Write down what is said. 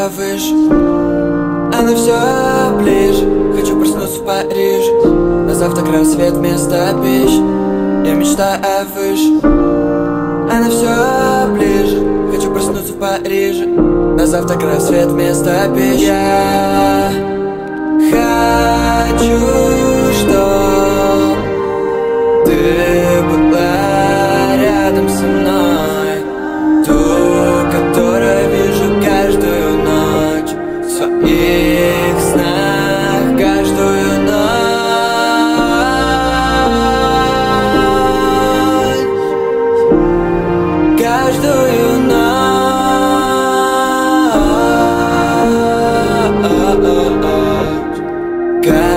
выше, она все ближе. Хочу проснуться в Париже, на завтрак рассвет вместо пищи. Я мечтаю выше, она все ближе. Хочу проснуться в Париже, на завтрак рассвет вместо пищи. Я хочу, чтоб ты была рядом со мной, ту, которую вижу каждую ночь в своих снах, каждую ночь, каждую ночь. God.